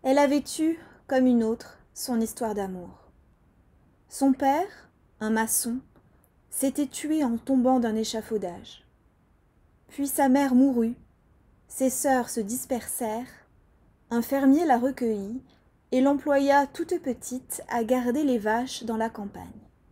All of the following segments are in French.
Elle avait eu, comme une autre, son histoire d'amour. Son père, un maçon, s'était tué en tombant d'un échafaudage. Puis sa mère mourut, ses sœurs se dispersèrent, un fermier la recueillit et l'employa toute petite à garder les vaches dans la campagne.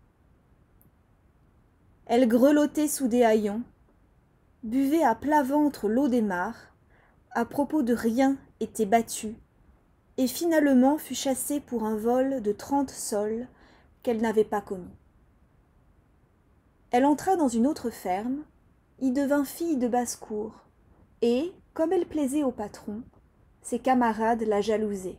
Elle grelottait sous des haillons, buvait à plat ventre l'eau des mares, à propos de rien était battue, et finalement fut chassée pour un vol de 30 sols qu'elle n'avait pas commis. Elle entra dans une autre ferme, y devint fille de basse-cour, et, comme elle plaisait au patron, ses camarades la jalousaient.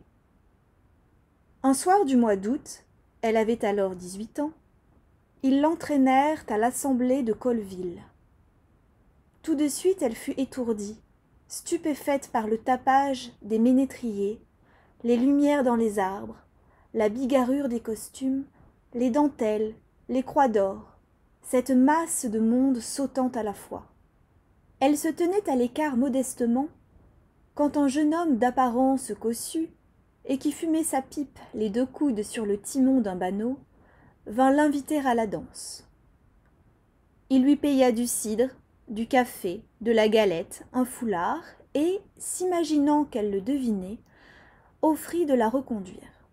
Un soir du mois d'août, elle avait alors 18 ans, ils l'entraînèrent à l'assemblée de Colleville. Tout de suite elle fut étourdie, stupéfaite par le tapage des ménétriers, les lumières dans les arbres, la bigarrure des costumes, les dentelles, les croix d'or, cette masse de monde sautant à la fois. Elle se tenait à l'écart modestement, quand un jeune homme d'apparence cossue, et qui fumait sa pipe les 2 coudes sur le timon d'un bannot, vint l'inviter à la danse. Il lui paya du cidre, du café, de la galette, un foulard, et, s'imaginant qu'elle le devinait, offrit de la reconduire.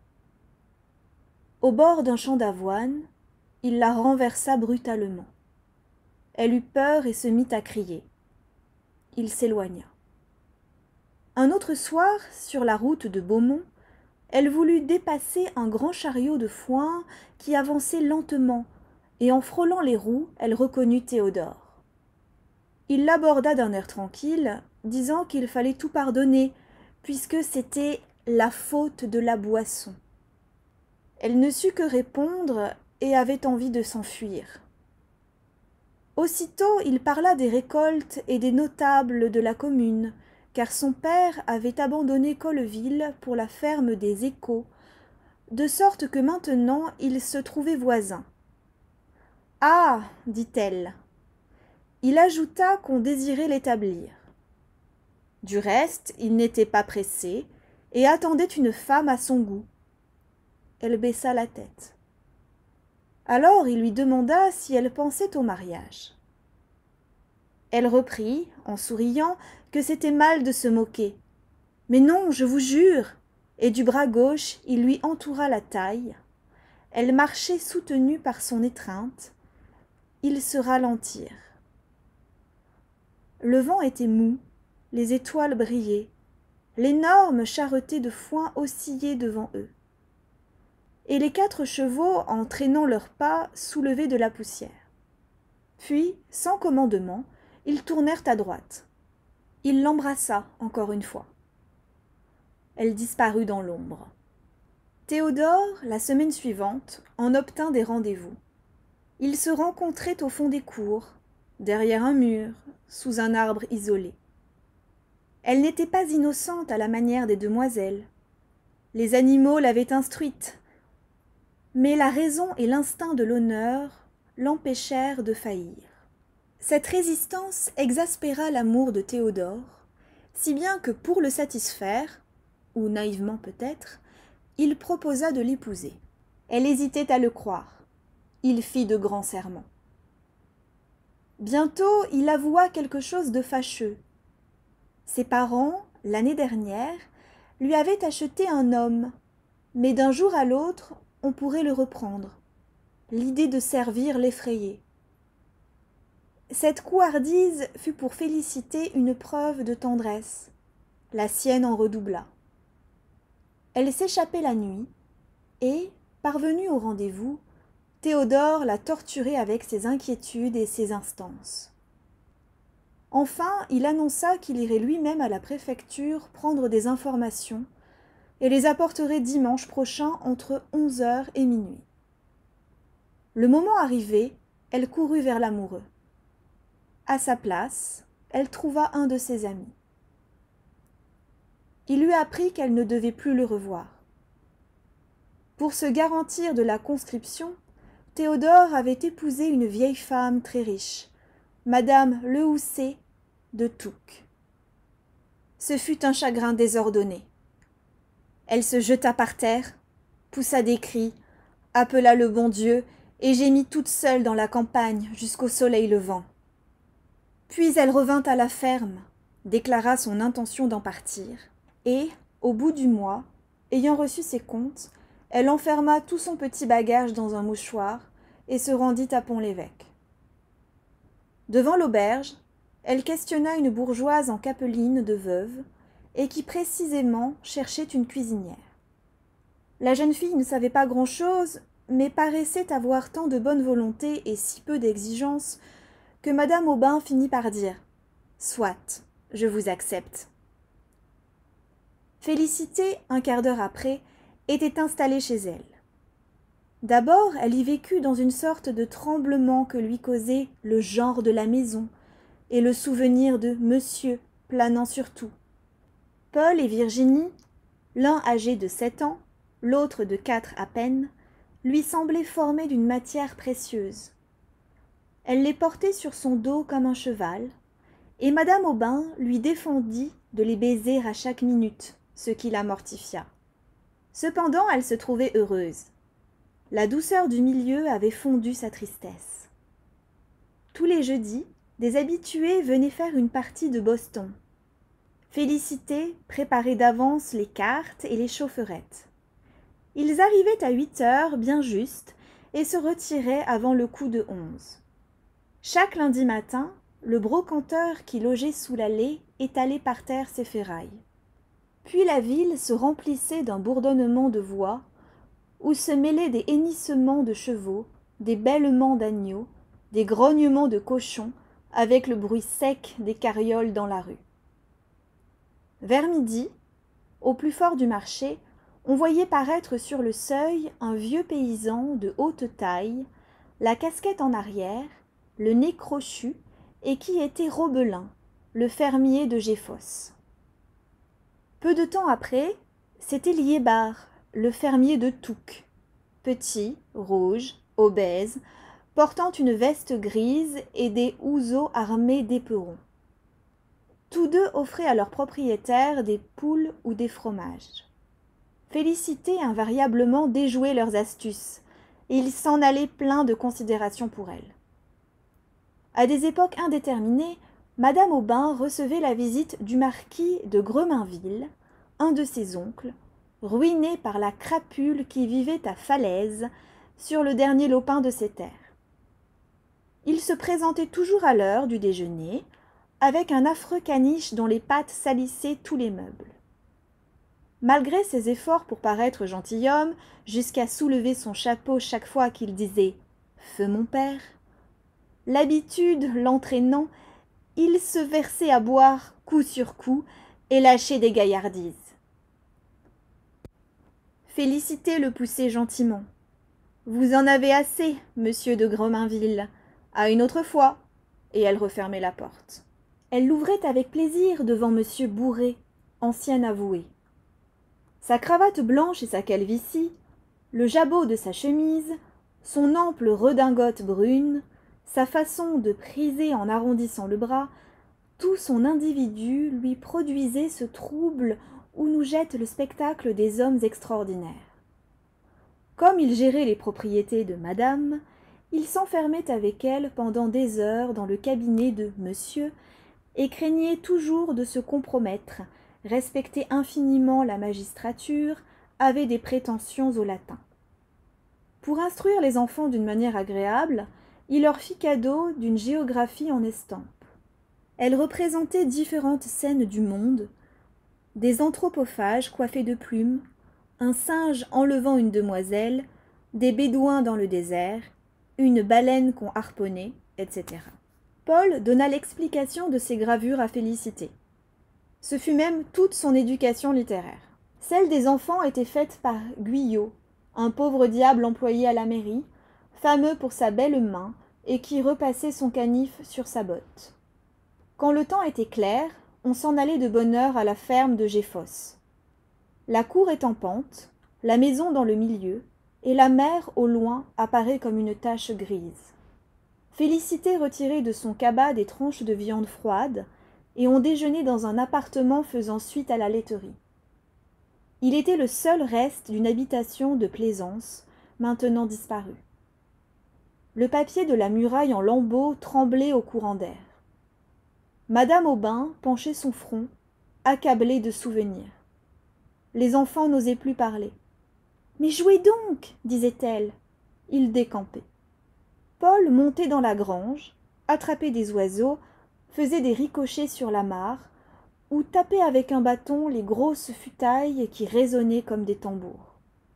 Au bord d'un champ d'avoine, il la renversa brutalement. Elle eut peur et se mit à crier. Il s'éloigna. Un autre soir, sur la route de Beaumont, elle voulut dépasser un grand chariot de foin qui avançait lentement, et en frôlant les roues, elle reconnut Théodore. Il l'aborda d'un air tranquille, disant qu'il fallait tout pardonner, puisque c'était la faute de la boisson. Elle ne sut que répondre et avait envie de s'enfuir. Aussitôt il parla des récoltes et des notables de la commune, car son père avait abandonné Colleville pour la ferme des Échos, de sorte que maintenant ils se trouvaient voisins. « Ah !» dit-elle. Il ajouta qu'on désirait l'établir. Du reste, il n'était pas pressé et attendait une femme à son goût. Elle baissa la tête. Alors il lui demanda si elle pensait au mariage. Elle reprit, en souriant, que c'était mal de se moquer. « Mais non, je vous jure !» Et du bras gauche, il lui entoura la taille. Elle marchait soutenue par son étreinte. Ils se ralentirent. Le vent était mou, les étoiles brillaient, l'énorme charretée de foin oscillait devant eux. Et les 4 chevaux, en traînant leurs pas, soulevaient de la poussière. Puis, sans commandement, ils tournèrent à droite. Il l'embrassa encore une fois. Elle disparut dans l'ombre. Théodore, la semaine suivante, en obtint des rendez-vous. Ils se rencontraient au fond des cours, derrière un mur, sous un arbre isolé. Elle n'était pas innocente à la manière des demoiselles. Les animaux l'avaient instruite, mais la raison et l'instinct de l'honneur l'empêchèrent de faillir. Cette résistance exaspéra l'amour de Théodore, si bien que pour le satisfaire, ou naïvement peut-être, il proposa de l'épouser. Elle hésitait à le croire. Il fit de grands serments. Bientôt, il avoua quelque chose de fâcheux. Ses parents, l'année dernière, lui avaient acheté un homme, mais d'un jour à l'autre, on pourrait le reprendre. L'idée de servir l'effrayait. Cette couardise fut pour Félicité une preuve de tendresse. La sienne en redoubla. Elle s'échappait la nuit, et, parvenue au rendez-vous, Théodore la torturait avec ses inquiétudes et ses instances. Enfin, il annonça qu'il irait lui-même à la préfecture prendre des informations et les apporterait dimanche prochain entre 11h et minuit. Le moment arrivé, elle courut vers l'amoureux. À sa place, elle trouva un de ses amis. Il lui apprit qu'elle ne devait plus le revoir. Pour se garantir de la conscription, Théodore avait épousé une vieille femme très riche, Madame Lehousset de Touques. Ce fut un chagrin désordonné. Elle se jeta par terre, poussa des cris, appela le bon Dieu et gémit toute seule dans la campagne jusqu'au soleil levant. Puis elle revint à la ferme, déclara son intention d'en partir, et, au bout du mois, ayant reçu ses comptes, elle enferma tout son petit bagage dans un mouchoir et se rendit à Pont-l'Évêque. Devant l'auberge, elle questionna une bourgeoise en capeline de veuve et qui précisément cherchait une cuisinière. La jeune fille ne savait pas grand-chose, mais paraissait avoir tant de bonne volonté et si peu d'exigence que madame Aubin finit par dire « Soit, je vous accepte ». Félicité, un quart d'heure après, était installée chez elle. D'abord, elle y vécut dans une sorte de tremblement que lui causait le genre de la maison et le souvenir de monsieur planant sur tout. Paul et Virginie, l'un âgé de 7 ans, l'autre de 4 à peine, lui semblaient formés d'une matière précieuse. Elle les portait sur son dos comme un cheval, et madame Aubin lui défendit de les baiser à chaque minute, ce qui la mortifia. Cependant, elle se trouvait heureuse. La douceur du milieu avait fondu sa tristesse. Tous les jeudis, des habitués venaient faire une partie de Boston. Félicité préparait d'avance les cartes et les chaufferettes. Ils arrivaient à 8 heures bien juste et se retiraient avant le coup de 11. Chaque lundi matin, le brocanteur qui logeait sous l'allée étalait par terre ses ferrailles. Puis la ville se remplissait d'un bourdonnement de voix, où se mêlaient des hennissements de chevaux, des bêlements d'agneaux, des grognements de cochons, avec le bruit sec des carrioles dans la rue. Vers midi, au plus fort du marché, on voyait paraître sur le seuil un vieux paysan de haute taille, la casquette en arrière, le nez crochu, et qui était Robelin, le fermier de Géfosse. Peu de temps après, c'était Liébard, le fermier de Touques, petit, rouge, obèse, portant une veste grise et des houseaux armés d'éperons. Tous deux offraient à leurs propriétaires des poules ou des fromages. Félicité invariablement déjouait leurs astuces, et ils s'en allaient pleins de considération pour elle. À des époques indéterminées, madame Aubin recevait la visite du marquis de Gremainville, un de ses oncles, ruiné par la crapule qui vivait à Falaise, sur le dernier lopin de ses terres. Il se présentait toujours à l'heure du déjeuner, avec un affreux caniche dont les pattes salissaient tous les meubles. Malgré ses efforts pour paraître gentilhomme, jusqu'à soulever son chapeau chaque fois qu'il disait « Feu mon père », l'habitude l'entraînant, il se versait à boire coup sur coup et lâchait des gaillardises. Félicité le poussait gentiment. « Vous en avez assez, monsieur de Gremainville, à une autre fois », et elle refermait la porte. Elle l'ouvrait avec plaisir devant monsieur Bourré, ancien avoué. Sa cravate blanche et sa calvitie, le jabot de sa chemise, son ample redingote brune, sa façon de priser en arrondissant le bras, tout son individu lui produisait ce trouble où nous jette le spectacle des hommes extraordinaires. Comme il gérait les propriétés de madame, il s'enfermait avec elle pendant des heures dans le cabinet de monsieur et craignait toujours de se compromettre, respectait infiniment la magistrature, avait des prétentions au latin. Pour instruire les enfants d'une manière agréable, il leur fit cadeau d'une géographie en estampes. Elle représentait différentes scènes du monde, des anthropophages coiffés de plumes, un singe enlevant une demoiselle, des bédouins dans le désert, une baleine qu'on harponnait, etc. Paul donna l'explication de ces gravures à Félicité. Ce fut même toute son éducation littéraire. Celle des enfants était faite par Guyot, un pauvre diable employé à la mairie, fameux pour sa belle main et qui repassait son canif sur sa botte. Quand le temps était clair, on s'en allait de bonne heure à la ferme de Géfosse. La cour est en pente, la maison dans le milieu, et la mer au loin apparaît comme une tache grise. Félicité retirait de son cabas des tranches de viande froide, et on déjeunait dans un appartement faisant suite à la laiterie. Il était le seul reste d'une habitation de plaisance, maintenant disparue. Le papier de la muraille en lambeaux tremblait au courant d'air. Madame Aubin penchait son front, accablée de souvenirs. Les enfants n'osaient plus parler. « Mais jouez donc !» disait-elle. Ils décampaient. Paul montait dans la grange, attrapait des oiseaux, faisait des ricochets sur la mare, ou tapait avec un bâton les grosses futailles qui résonnaient comme des tambours.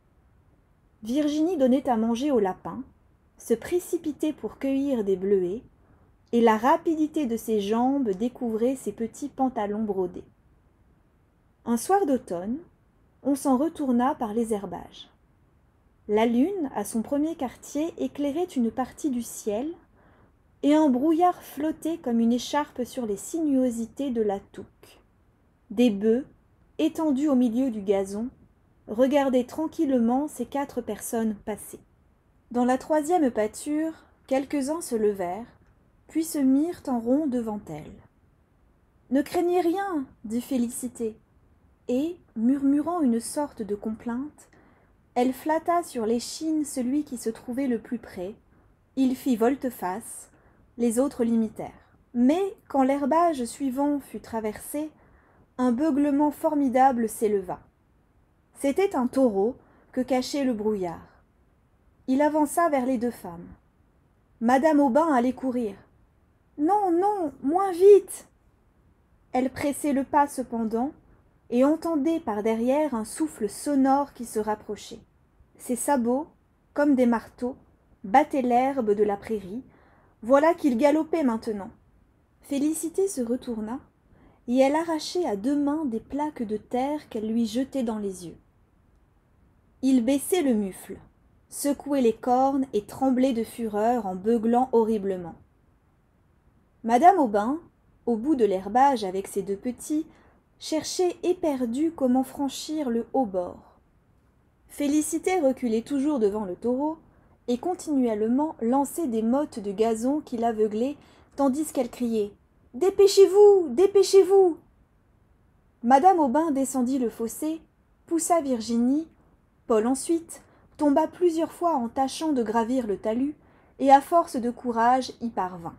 Virginie donnait à manger aux lapins, se précipitait pour cueillir des bleuets, et la rapidité de ses jambes découvrait ses petits pantalons brodés. Un soir d'automne, on s'en retourna par les herbages. La lune, à son premier quartier, éclairait une partie du ciel, et un brouillard flottait comme une écharpe sur les sinuosités de la touque. Des bœufs, étendus au milieu du gazon, regardaient tranquillement ces 4 personnes passer. Dans la 3e pâture, quelques-uns se levèrent, puis se mirent en rond devant elle. « Ne craignez rien, dit Félicité, et, murmurant une sorte de complainte, elle flatta sur l'échine celui qui se trouvait le plus près, il fit volte-face, les autres l'imitèrent. Mais, quand l'herbage suivant fut traversé, un beuglement formidable s'éleva. C'était un taureau que cachait le brouillard. Il avança vers les 2 femmes. Madame Aubin allait courir. « Non, non, moins vite !» Elle pressait le pas cependant, et entendait par derrière un souffle sonore qui se rapprochait. Ses sabots, comme des marteaux, battaient l'herbe de la prairie. Voilà qu'il galopait maintenant. Félicité se retourna, et elle arrachait à 2 mains des plaques de terre qu'elle lui jetait dans les yeux. Il baissait le mufle, secouait les cornes et tremblait de fureur en beuglant horriblement. Madame Aubin, au bout de l'herbage avec ses 2 petits, cherchait éperdue comment franchir le haut bord. Félicité reculait toujours devant le taureau et continuellement lançait des mottes de gazon qui l'aveuglaient tandis qu'elle criait « Dépêchez-vous, dépêchez-vous » Madame Aubin descendit le fossé, poussa Virginie, Paul ensuite, tomba plusieurs fois en tâchant de gravir le talus et à force de courage y parvint.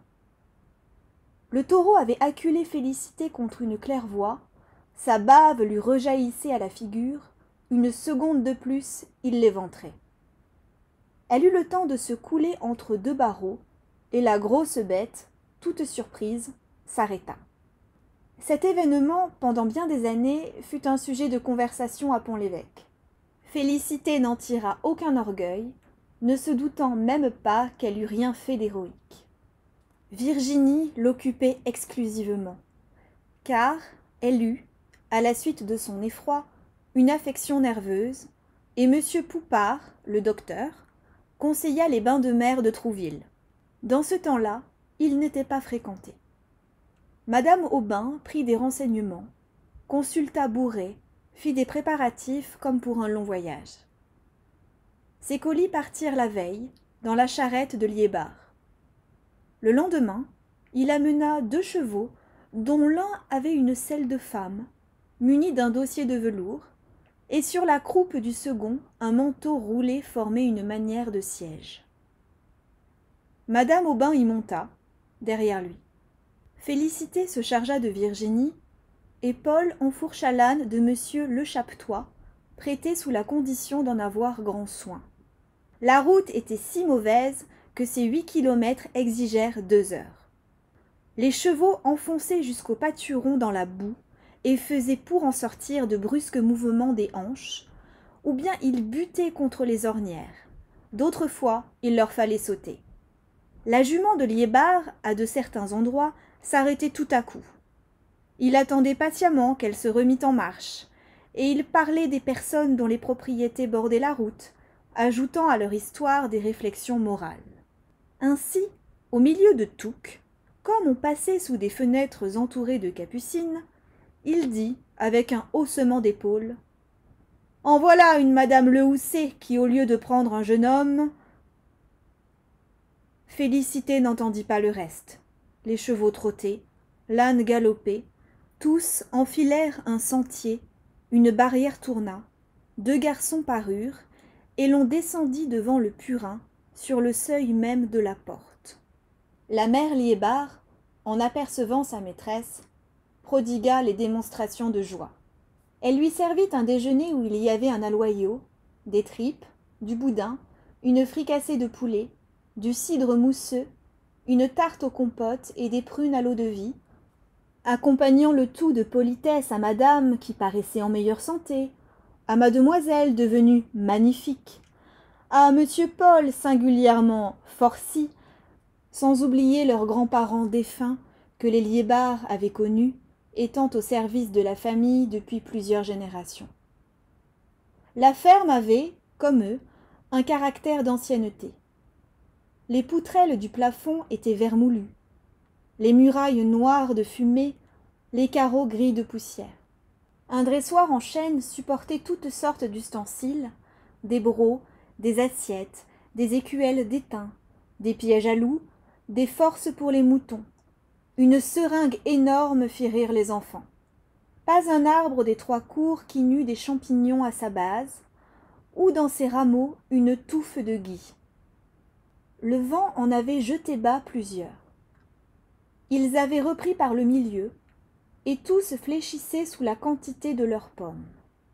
Le taureau avait acculé Félicité contre une claire-voie, sa bave lui rejaillissait à la figure, une seconde de plus, il l'éventrait. Elle eut le temps de se couler entre 2 barreaux, et la grosse bête, toute surprise, s'arrêta. Cet événement, pendant bien des années, fut un sujet de conversation à Pont-l'Évêque. Félicité n'en tira aucun orgueil, ne se doutant même pas qu'elle eût rien fait d'héroïque. Virginie l'occupait exclusivement, car elle eut, à la suite de son effroi, une affection nerveuse, et M. Poupart, le docteur, conseilla les bains de mer de Trouville. Dans ce temps-là, ils n'étaient pas fréquentés. Madame Aubin prit des renseignements, consulta Bourret, fit des préparatifs comme pour un long voyage. Ses colis partirent la veille, dans la charrette de Liébar. Le lendemain, il amena 2 chevaux, dont l'un avait une selle de femme, muni d'un dossier de velours, et sur la croupe du second, un manteau roulé formait une manière de siège. Madame Aubin y monta, derrière lui. Félicité se chargea de Virginie, et Paul enfourcha l'âne de monsieur Le Chapetois, prêté sous la condition d'en avoir grand soin. La route était si mauvaise que ces 8 kilomètres exigèrent 2 heures. Les chevaux enfonçaient jusqu'au pâturon dans la boue et faisaient pour en sortir de brusques mouvements des hanches, ou bien ils butaient contre les ornières. D'autres fois, il leur fallait sauter. La jument de Liébar, à de certains endroits, s'arrêtait tout à coup. Il attendait patiemment qu'elle se remît en marche, et il parlait des personnes dont les propriétés bordaient la route, ajoutant à leur histoire des réflexions morales. Ainsi, au milieu de Touques, comme on passait sous des fenêtres entourées de capucines, il dit, avec un haussement d'épaules, « En voilà une madame Lehousset qui, au lieu de prendre un jeune homme… » Félicité n'entendit pas le reste. Les chevaux trottaient, l'âne galopait, tous enfilèrent un sentier, une barrière tourna, 2 garçons parurent, et l'on descendit devant le purin, sur le seuil même de la porte. La mère Liébar, en apercevant sa maîtresse, prodigua les démonstrations de joie. Elle lui servit un déjeuner où il y avait un aloyau, des tripes, du boudin, une fricassée de poulet, du cidre mousseux, une tarte aux compotes et des prunes à l'eau-de-vie, accompagnant le tout de politesse à madame qui paraissait en meilleure santé, à mademoiselle devenue magnifique, à monsieur Paul singulièrement forci, sans oublier leurs grands-parents défunts que les Liébar avaient connus, étant au service de la famille depuis plusieurs générations. La ferme avait, comme eux, un caractère d'ancienneté. Les poutrelles du plafond étaient vermoulues, les murailles noires de fumée, les carreaux gris de poussière. Un dressoir en chêne supportait toutes sortes d'ustensiles, des brocs, des assiettes, des écuelles d'étain, des pièges à loups, des forces pour les moutons. Une seringue énorme fit rire les enfants. Pas un arbre des 3 cours qui n'eût des champignons à sa base, ou dans ses rameaux une touffe de gui. Le vent en avait jeté bas plusieurs. Ils avaient repris par le milieu, et tous fléchissaient sous la quantité de leurs pommes.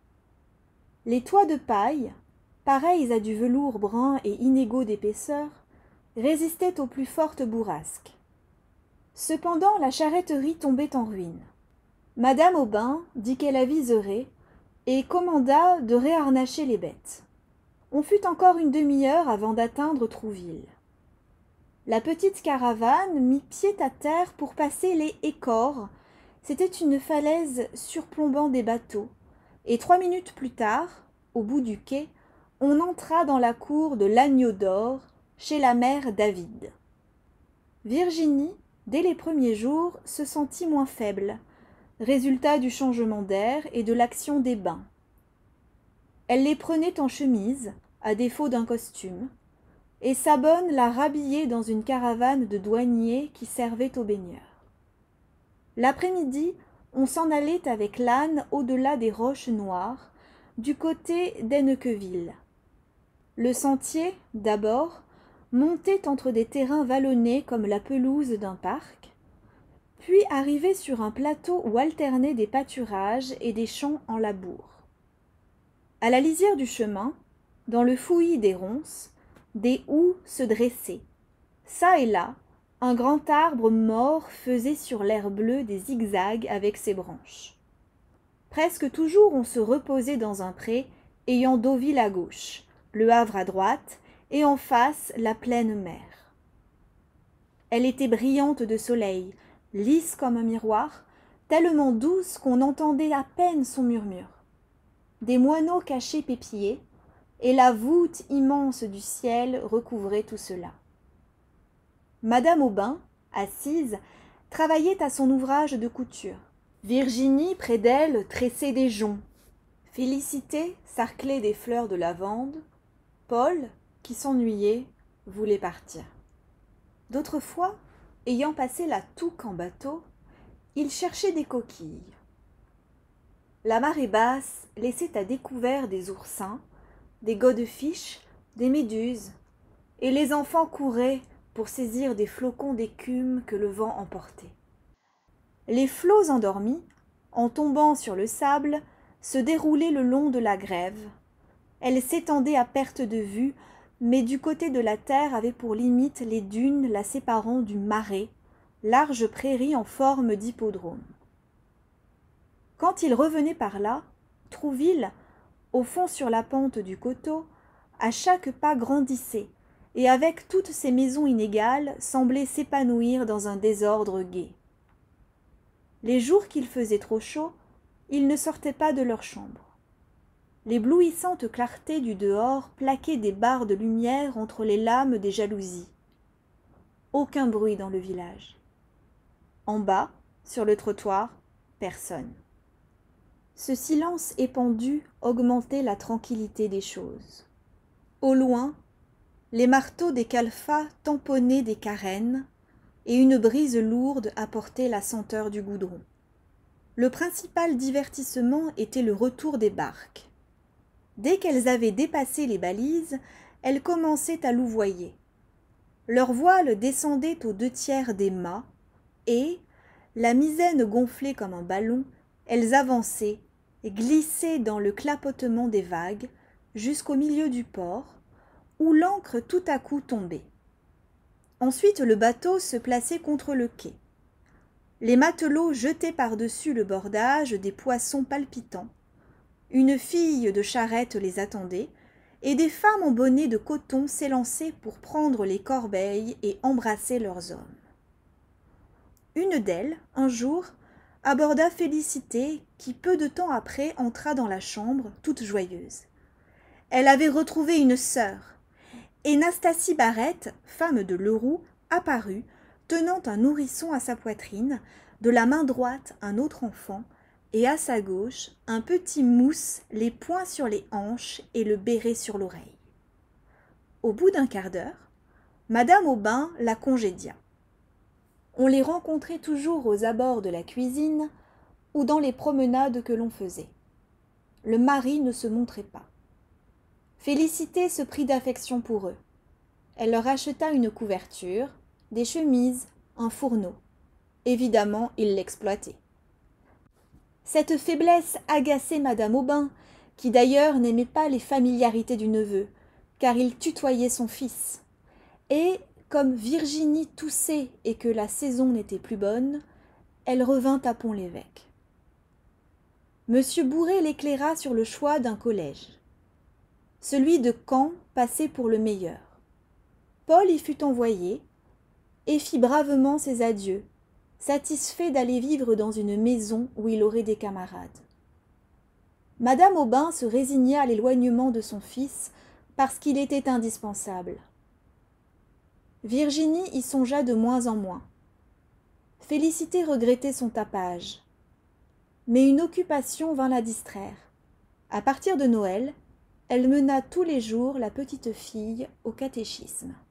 Les toits de paille, pareils à du velours brun et inégaux d'épaisseur, résistaient aux plus fortes bourrasques. Cependant la charretterie tombait en ruine. Madame Aubin dit qu'elle aviserait et commanda de réharnacher les bêtes. On fut encore une demi-heure avant d'atteindre Trouville. La petite caravane mit pied à terre pour passer les Écores. C'était une falaise surplombant des bateaux, et 3 minutes plus tard, au bout du quai, on entra dans la cour de l'Agneau d'Or, chez la mère David. Virginie, dès les premiers jours, se sentit moins faible, résultat du changement d'air et de l'action des bains. Elle les prenait en chemise, à défaut d'un costume, et sa bonne la rhabillait dans une caravane de douaniers qui servait aux baigneurs. L'après-midi, on s'en allait avec l'âne au-delà des roches noires, du côté d'Hennequeville. Le sentier, d'abord, montait entre des terrains vallonnés comme la pelouse d'un parc, puis arrivait sur un plateau où alternaient des pâturages et des champs en labour. À la lisière du chemin, dans le fouillis des ronces, des houx se dressaient. Çà et là, un grand arbre mort faisait sur l'air bleu des zigzags avec ses branches. Presque toujours on se reposait dans un pré, ayant Deauville à gauche, le Havre à droite, et en face la pleine mer. Elle était brillante de soleil, lisse comme un miroir, tellement douce qu'on entendait à peine son murmure. Des moineaux cachés pépillaient, et la voûte immense du ciel recouvrait tout cela. Madame Aubin, assise, travaillait à son ouvrage de couture. Virginie, près d'elle, tressait des joncs. Félicité sarclait des fleurs de lavande. Paul, qui s'ennuyait, voulait partir. D'autres fois, ayant passé la Touques en bateau, il cherchait des coquilles. La marée basse laissait à découvert des oursins, des godefiches, des méduses, et les enfants couraient pour saisir des flocons d'écume que le vent emportait. Les flots endormis, en tombant sur le sable, se déroulaient le long de la grève. Elle s'étendait à perte de vue, mais du côté de la terre avait pour limite les dunes la séparant du marais, large prairie en forme d'hippodrome. Quand il revenait par là, Trouville, au fond sur la pente du coteau, à chaque pas grandissait, et avec toutes ces maisons inégales semblait s'épanouir dans un désordre gai. Les jours qu'il faisait trop chaud, ils ne sortaient pas de leur chambre. L'éblouissante clarté du dehors plaquait des barres de lumière entre les lames des jalousies. Aucun bruit dans le village. En bas, sur le trottoir, personne. Ce silence épandu augmentait la tranquillité des choses. Au loin, les marteaux des calfats tamponnaient des carènes, et une brise lourde apportait la senteur du goudron. Le principal divertissement était le retour des barques. Dès qu'elles avaient dépassé les balises, elles commençaient à louvoyer. Leur voile descendait aux 2/3 des mâts, et, la misaine gonflée comme un ballon, elles avançaient, et glissaient dans le clapotement des vagues, jusqu'au milieu du port, où l'ancre tout à coup tombait. Ensuite le bateau se plaçait contre le quai. Les matelots jetaient par-dessus le bordage des poissons palpitants. Une fille de charrette les attendait, et des femmes en bonnet de coton s'élançaient pour prendre les corbeilles et embrasser leurs hommes. Une d'elles, un jour, aborda Félicité, qui peu de temps après entra dans la chambre, toute joyeuse. Elle avait retrouvé une sœur, et Nastasie Barrette, femme de Leroux, apparut, tenant un nourrisson à sa poitrine, de la main droite un autre enfant, et à sa gauche un petit mousse, les poings sur les hanches et le béret sur l'oreille. Au bout d'un quart d'heure, Madame Aubin la congédia. On les rencontrait toujours aux abords de la cuisine ou dans les promenades que l'on faisait. Le mari ne se montrait pas. Félicité se prit d'affection pour eux. Elle leur acheta une couverture, des chemises, un fourneau. Évidemment, ils l'exploitaient. Cette faiblesse agaçait Madame Aubin, qui d'ailleurs n'aimait pas les familiarités du neveu, car il tutoyait son fils. Et, comme Virginie toussait et que la saison n'était plus bonne, elle revint à Pont-l'Évêque. Monsieur Bourret l'éclaira sur le choix d'un collège. Celui de Caen passait pour le meilleur. Paul y fut envoyé et fit bravement ses adieux, satisfait d'aller vivre dans une maison où il aurait des camarades. Madame Aubin se résigna à l'éloignement de son fils parce qu'il était indispensable. Virginie y songea de moins en moins. Félicité regrettait son tapage. Mais une occupation vint la distraire. À partir de Noël, elle mena tous les jours la petite fille au catéchisme.